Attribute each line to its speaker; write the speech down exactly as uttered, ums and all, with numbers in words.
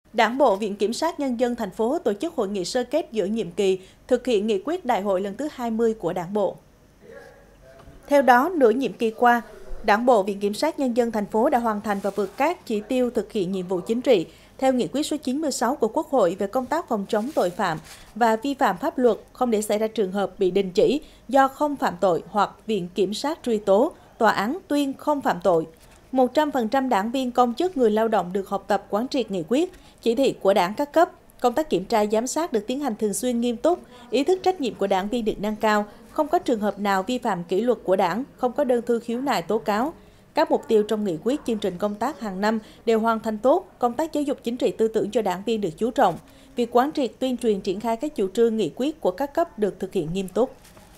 Speaker 1: Đảng bộ Viện Kiểm sát Nhân dân thành phố tổ chức hội nghị sơ kết giữa nhiệm kỳ thực hiện nghị quyết đại hội lần thứ hai mươi của Đảng bộ. Theo đó, nửa nhiệm kỳ qua, Đảng bộ Viện Kiểm sát Nhân dân thành phố đã hoàn thành và vượt các chỉ tiêu thực hiện nhiệm vụ chính trị theo nghị quyết số chín mươi sáu của Quốc hội về công tác phòng chống tội phạm và vi phạm pháp luật, không để xảy ra trường hợp bị đình chỉ do không phạm tội hoặc Viện Kiểm sát truy tố, tòa án tuyên không phạm tội. một trăm phần trăm đảng viên, công chức, người lao động được học tập quán triệt nghị quyết, chỉ thị của Đảng các cấp. Công tác kiểm tra giám sát được tiến hành thường xuyên nghiêm túc, ý thức trách nhiệm của đảng viên được nâng cao, không có trường hợp nào vi phạm kỷ luật của Đảng, không có đơn thư khiếu nại tố cáo. Các mục tiêu trong nghị quyết, chương trình công tác hàng năm đều hoàn thành tốt, công tác giáo dục chính trị tư tưởng cho đảng viên được chú trọng. Việc quán triệt tuyên truyền triển khai các chủ trương nghị quyết của các cấp được thực hiện nghiêm túc.